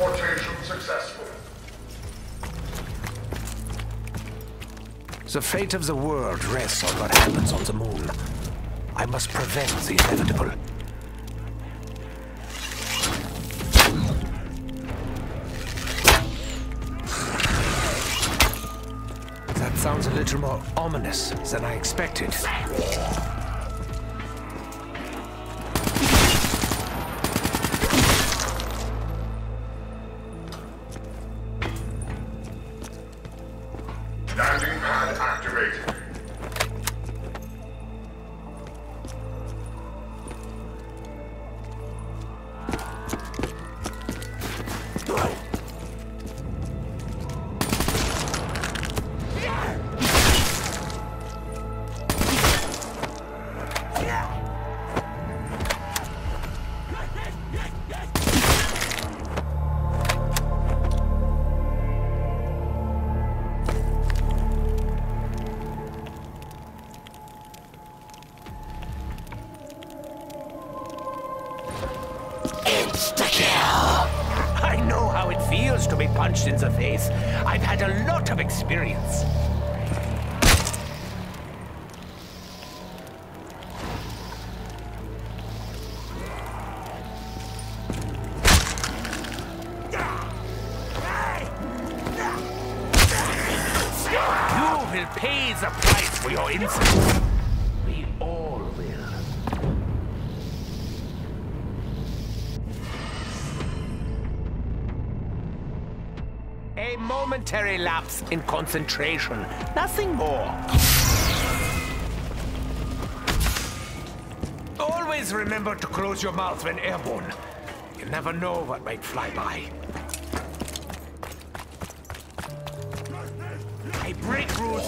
Teleportation successful. The fate of the world rests on what happens on the moon. I must prevent the inevitable. That sounds a little more ominous than I expected. Landing pad activated. I know how it feels to be punched in the face. I've had a lot of experience. You will pay the price for your insolence. We all will. A momentary lapse in concentration. Nothing more. Always remember to close your mouth when airborne. You never know what might fly by. I break rules.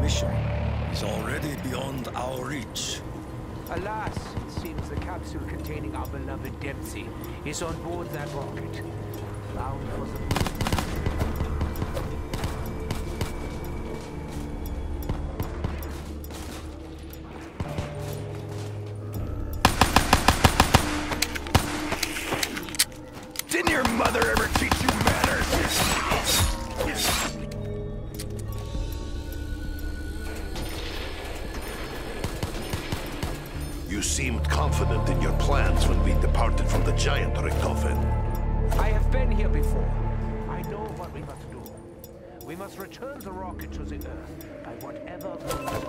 mission is already beyond our reach. Alas, it seems the capsule containing our beloved Dempsey is on board that rocket, bound for the moon. Didn't your mother ever teach you manners? You seemed confident in your plans when we departed from the giant, Richtofen. I have been here before. I know what we must do. We must return the rocket to the Earth by whatever means